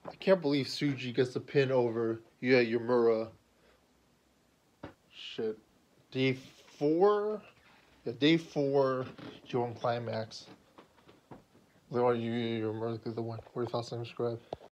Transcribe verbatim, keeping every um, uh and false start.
I can't believe Tsuji gets the pin over Yuya Uemura. Shit. Day four? Yeah, day four, you on Climax. They want Yuya Uemura to be the one. What are your thoughts on subscribe?